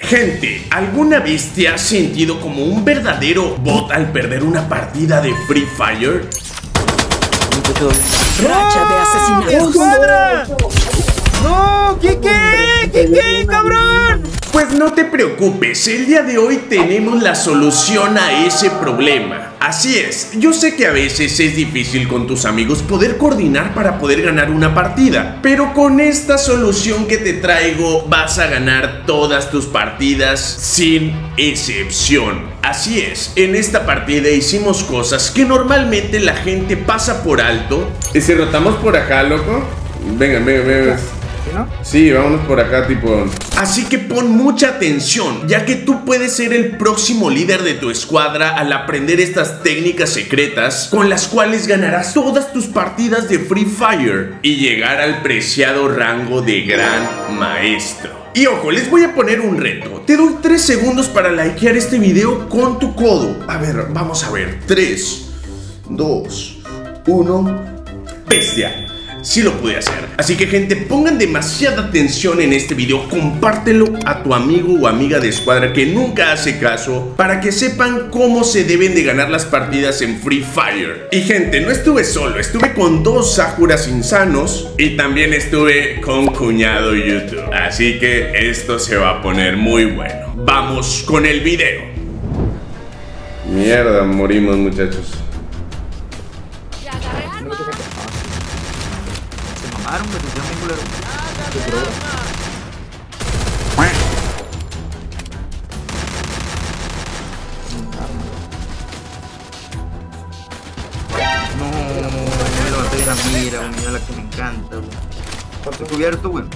Gente, ¿alguna vez te has sentido como un verdadero bot al perder una partida de Free Fire? Racha de asesinatos. ¡Escuadra! ¡No! ¿Qué, cabrón? Pues no te preocupes, el día de hoy tenemos la solución a ese problema. Así es, yo sé que a veces es difícil con tus amigos poder coordinar para poder ganar una partida, pero con esta solución que te traigo vas a ganar todas tus partidas sin excepción. Así es, en esta partida hicimos cosas que normalmente la gente pasa por alto. ¿Y si rotamos por acá, loco? Venga. ¿No? Sí, vámonos por acá, tipo. Así que pon mucha atención, ya que tú puedes ser el próximo líder de tu escuadra al aprender estas técnicas secretas con las cuales ganarás todas tus partidas de Free Fire y llegar al preciado rango de Gran Maestro. Y ojo, les voy a poner un reto. Te doy 3 segundos para likear este video con tu codo. A ver, vamos a ver. 3, 2, 1. ¡Bestia! Sí lo pude hacer. Así que, gente, pongan demasiada atención en este video. Compártelo a tu amigo o amiga de escuadra que nunca hace caso, para que sepan cómo se deben de ganar las partidas en Free Fire. Y, gente, no estuve solo. Estuve con 2 Sakuras insanos y también estuve con Cuñado YouTube. Así que esto se va a poner muy bueno. Vamos con el video. Mierda, morimos, muchachos. Hombre, que sea muy culero. No, me levanté de la mira, mira la que me encanta, güey. Estoy cubierto, güey.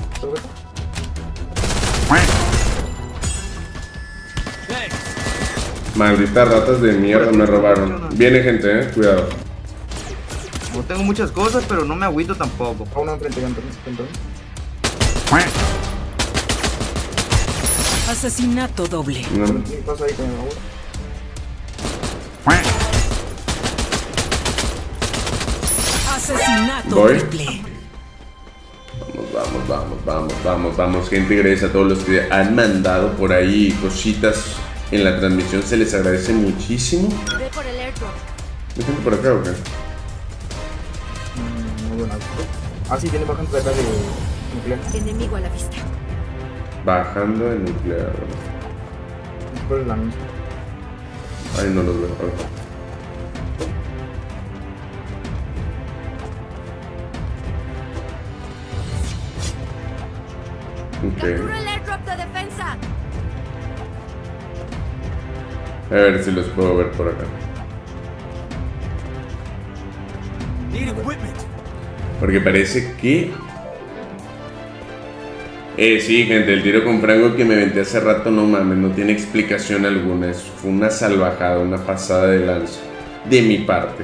Malditas ratas de mierda, me robaron. Viene gente, cuidado. No tengo muchas cosas, pero no me agüito tampoco. A uno enfrente. Asesinato doble. No. ¿Qué pasa ahí con el agua? Asesinato Voy. triple. Vamos, gente, gracias a todos los que han mandado por ahí cositas en la transmisión, se les agradece muchísimo. Ve por el airdrop. ¿Hay gente por acá o qué? Muy buena. Ah, sí, viene bajando de acá de nuclear. Enemigo a la vista. Bajando de nuclear. Después la misma. Ay, no los veo. A ver. Captura Ok. el airdrop de defensa. A ver si los puedo ver por acá. Porque parece que... sí, gente, el tiro con franco que me aventé hace rato, no mames, no tiene explicación alguna. Fue una salvajada, una pasada de lanza. De mi parte.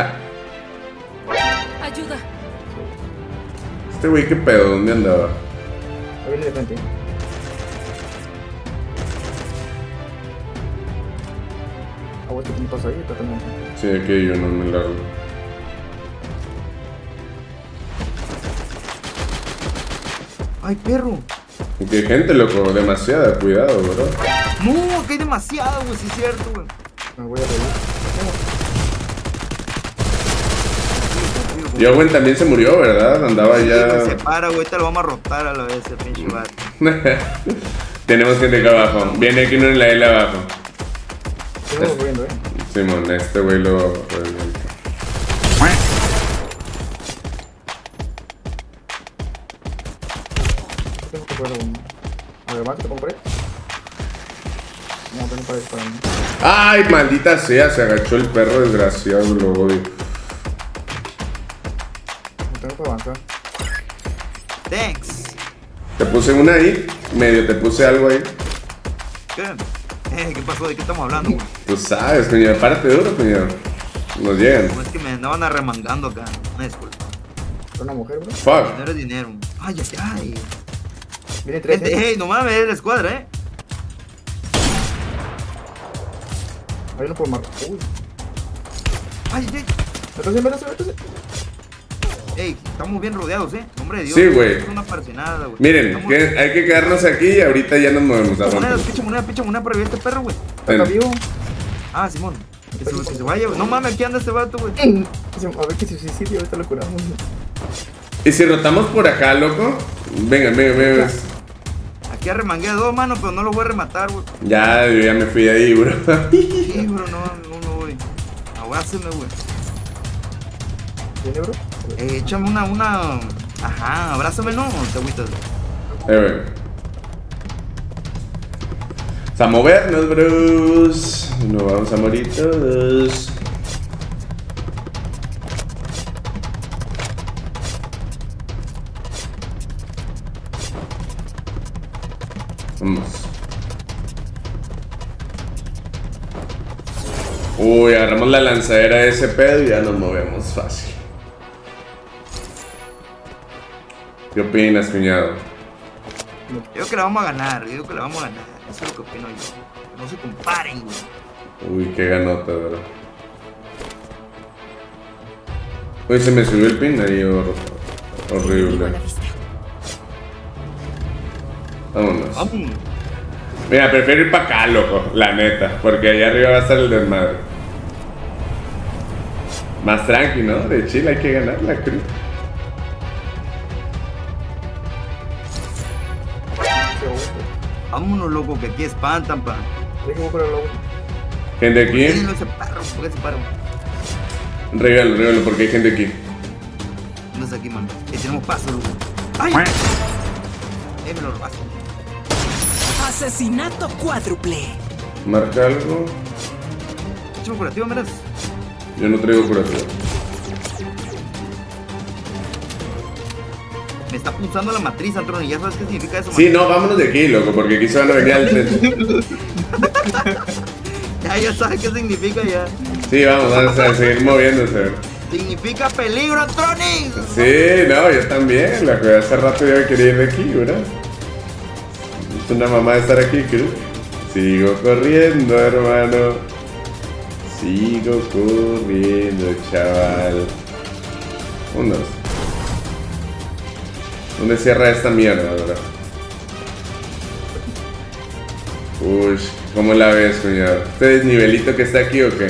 Ayuda. Este güey, ¿qué pedo? ¿Dónde andaba? Ahí viene de frente. Agua, ¿qué pasa ahí? Está también. Sí, aquí hay uno muy largo. Ay, perro. Que gente, loco, demasiada, cuidado, bro. No, que hay demasiado, güey, sí es cierto, güey. Me voy a reír. Yo, güey, también se murió, ¿verdad? Andaba ya... Se para, güey, te lo vamos a rotar a la vez, el pinche vato. Tenemos gente acá abajo. Viene aquí uno en la L abajo. Estamos muriendo, Simón, este güey lo... Tengo que poner un... A ver, más, ¿te pongo por ahí? No, tengo para disparar. ¡Ay, maldita sea! Se agachó el perro desgraciado, lo odio. No tengo para avanzar. Thanks. Te puse una ahí, medio te puse algo ahí. ¿Qué? ¿Qué pasó? ¿De qué estamos hablando, güey? Tú sabes, coño, párate duro, coño. Nos llegan. Como es que me andaban arremangando acá. Una disculpa. ¿Es una mujer, bro? Fuck. Dinero es dinero. Ay, ay. Viene 3, Hey, no mames, es la escuadra, Hay uno por mar. Uy. Ay, ay. Métase. Ey, estamos bien rodeados, Nombre de Dios. Sí, güey. No aparece nada, güey. Miren, hay que quedarnos aquí y ahorita ya nos movemos. Pinche moneda para revivir este perro, güey. Está vivo. Ah, Simón. Que se vaya, güey. No mames, aquí anda este vato, güey. A ver que se suicide, ahorita lo curamos. ¿Y si rotamos por acá, loco? Venga. Aquí arremangué a 2, mano, pero no lo voy a rematar, güey. Ya, yo ya me fui de ahí, bro. Sí, bro, no, güey. Abrázame, güey. ¿Viene, bro? Échame una... Ajá, abrázame, no, te agüitas. Güey. Vamos a movernos, bros. Nos vamos a morir todos. Vamos. Uy, agarramos la lanzadera de ese pedo y ya nos movemos fácil. ¿Qué opinas, cuñado? Yo digo que la vamos a ganar, Eso es lo que opino yo. No se comparen, güey. Uy, qué ganota, bro. Uy, se me subió el pin ahí, horrible. Vámonos. Vamos. Mira, prefiero ir para acá, loco, la neta, porque allá arriba va a estar el desmadre. Más tranqui, ¿no? De Chile hay que ganar la cruz. Vámonos, loco, que aquí espantan, pa. Gente aquí. No se paro, ¿por qué se paro? Regalo, porque hay gente aquí. No es aquí, mano. Tenemos paso, loco. ¡Ay! Me lo robaste. Asesinato cuádruple. Marca algo. Échame curativo, miras. Yo no traigo curativo. Me está pulsando la matriz, Antonio. ¿Ya sabes qué significa eso? Sí, no, vámonos de aquí, loco, porque aquí se van a venir al tren. Ya sabes qué significa ya. Sí, vamos a seguir moviéndose. Significa peligro, Tronic. Sí, no, yo también, loco. Hace rato yo quería ir de aquí, ¿verdad? Es una mamá de estar aquí, creo. Sigo corriendo, hermano. Sigo corriendo, chaval. Unos. ¿Dónde cierra esta mierda, bro? Uy, ¿cómo la ves, cuñado? ¿Este desnivelito que está aquí o qué?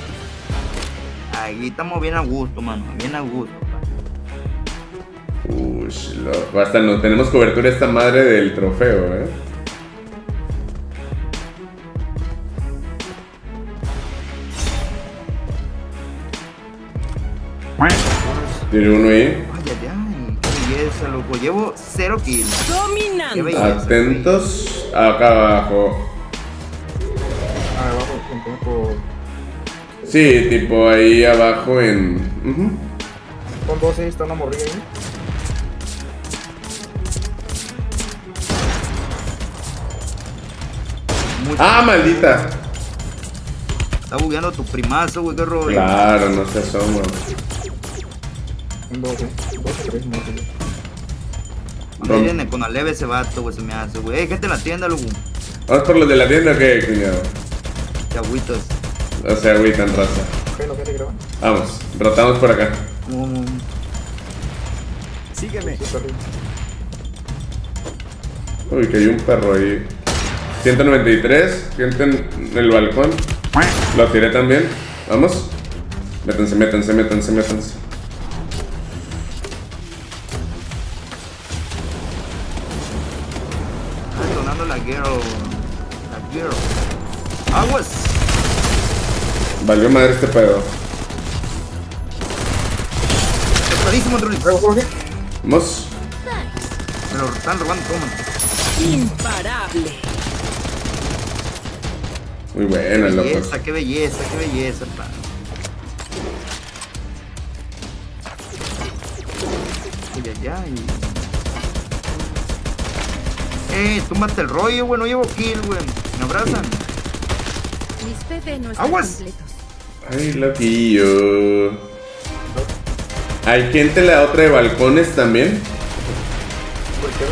Ahí estamos bien a gusto, mano. Bien a gusto. Uy, loco. Hasta no tenemos cobertura esta madre del trofeo, Tiene uno ahí. Ay, qué belleza, loco. Llevo 0 kills. Dominante. Qué belleza. Atentos. Acá abajo. Abajo, por... Sí, tipo ahí abajo en... Con 12 está una morrilla ahí. ¡Ah, maldita! Está bugueando tu primazo, güey, qué rollo. Claro, no se asoma. Un 12. 12, 3, Viene con la leve ese vato, güey, se me hace, güey. Gente en la tienda, loco. ¿Vamos por los de la tienda o qué, cuñado? Te agüitas. O sea, agüitan, raza. ¿Qué lo que te graban? Vamos, rotamos por acá. Sígueme. Uy, que hay un perro ahí. 193, gente en el balcón. Lo tiré también. Vamos. Métanse. Sonando la girl. Aguas. Valió madre este pedo. Pesadísimo, Tronic. Vamos. Me lo están robando todo, man. Imparable. Muy buena, loco. Qué belleza, pan. Túmbate el rollo, güey, no llevo kill, güey. Me abrazan. Mis PV no están ¡Aguas! completos. Ay, loquillo. Hay gente en la otra de balcones también. ¿Por qué?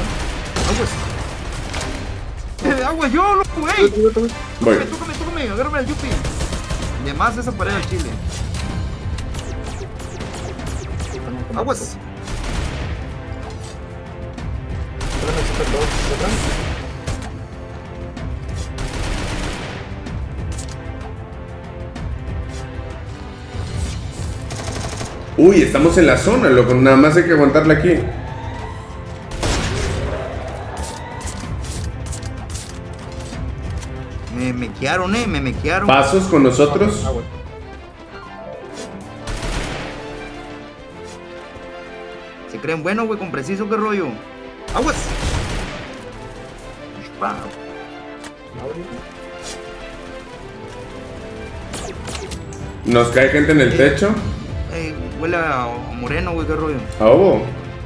Aguas, yo, loco, güey. Voy. Tócame, agárrame al Yupi. De más esa pared al chile. Aguas. Uy, estamos en la zona, loco. Nada más hay que aguantarla aquí. Me mequearon, me mequearon. Pasos con nosotros. Ah, bueno. Se creen bueno, güey, con preciso, qué rollo. Aguas. Pa. Nos cae gente en el techo. Huele a moreno, güey, qué rollo. ¿A ovo?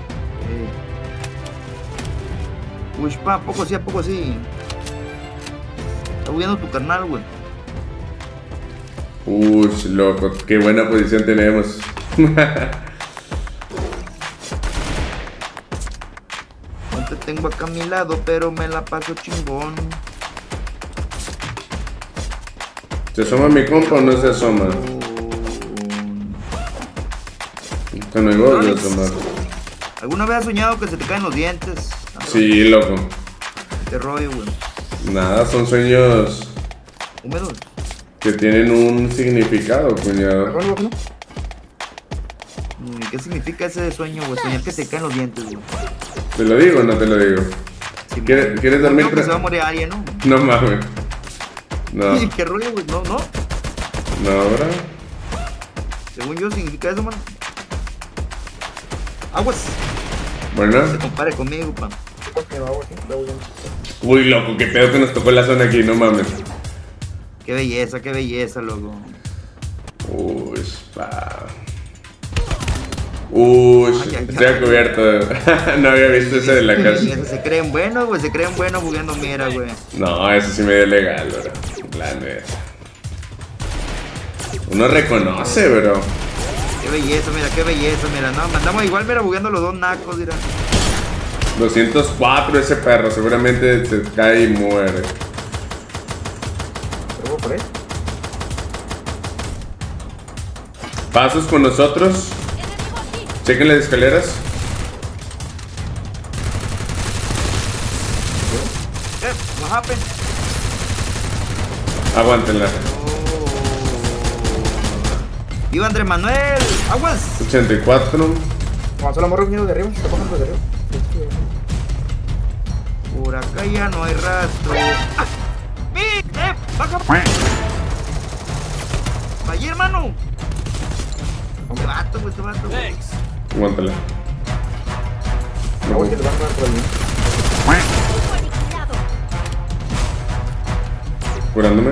Uy, pa, a poco sí. Está huyendo tu carnal, güey. Uy, loco, qué buena posición tenemos. No te tengo acá a mi lado, pero me la paso chingón. ¿Se asoma mi compa o no se asoma? Que no hay gol de asomar. ¿Alguna vez has soñado que se te caen los dientes? Sí, loco. Qué rollo, güey. Nada, son sueños Húmedos. que tienen un significado, cuñado. ¿Qué significa ese sueño, güey? Soñar que te caen los dientes, güey. ¿Te lo digo o no te lo digo? Sí, ¿Quieres dormir? creo que se va a morir alguien, ¿no? No mames. No, Oye, ¿qué rollo, güey? No. no, bro. Según yo, significa eso, mano. Aguas. Bueno. Se compare conmigo, pa. Uy, loco, qué pedo que nos tocó la zona aquí, no mames. Qué belleza, loco. Uy, pa. Uy, Ay, estoy a cubierto. No había visto ese de la casa. Se creen buenos, güey. Se creen buenos bugueando mira, güey. No, eso sí medio legal, bro. La neta. Uno reconoce, bro. Qué belleza, mira. No, andamos igual, mira, bugueando los dos nacos, mira. 204 ese perro, seguramente se cae y muere. Pasos con nosotros. Chequen las escaleras. What happened? Aguántenla. ¡Viva Andrés Manuel! ¡Aguas! 84. Avanzó la morra viniendo de arriba, se está pasando de arriba. Por acá ya no hay rastro. ¡Ah! ¡Baja! ¡Allí, hermano! Este vato, güey, este vato. Aguántala. No voy a ir por allí. Curándome.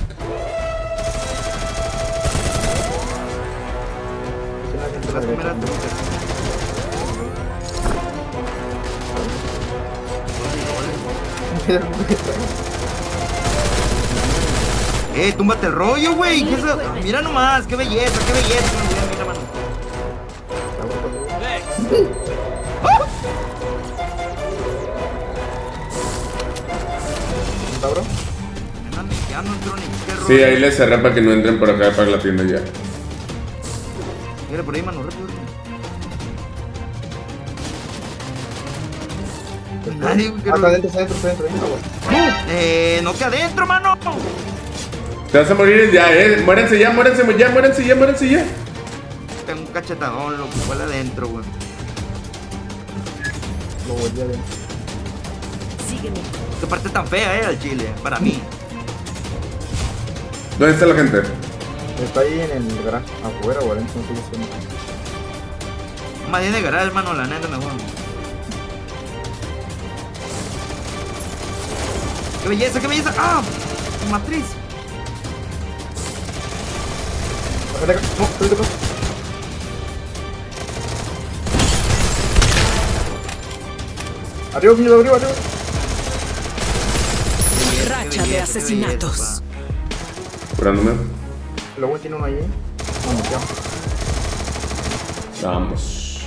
Túmbate el rollo, güey. Mira nomás, qué belleza. Mira, mano. ¿Está, bro? Ya no entró ni qué rollo. Sí, ahí les cerré para que no entren por acá para la tienda ya. Mira por ahí, mano, rápido. Nadie, güey, Está adentro. no que adentro, mano. Te vas a morir ya, muéranse ya. Tengo un cachetadón, loco, fue adentro, güey. Lo volví adentro. Sígueme. Qué parte tan fea, al chile, para mí. ¿Dónde está la gente? Está ahí en el garage, afuera o adentro, no sé qué es. Más bien de garage, mano, la neta, mejor. ¡Qué belleza! ¡Ah! Matriz. No, estoy de paso. Arriba, miedo, arriba. Racha de asesinatos. Curándome. Luego tiene uno ahí. Vamos.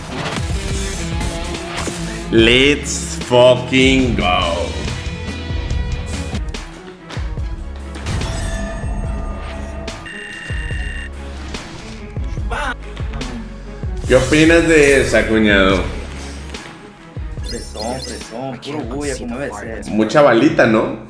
Let's fucking go. ¿Qué opinas de esa, cuñado? Fresón, puro bulla como debe ser. Mucha balita, ¿no?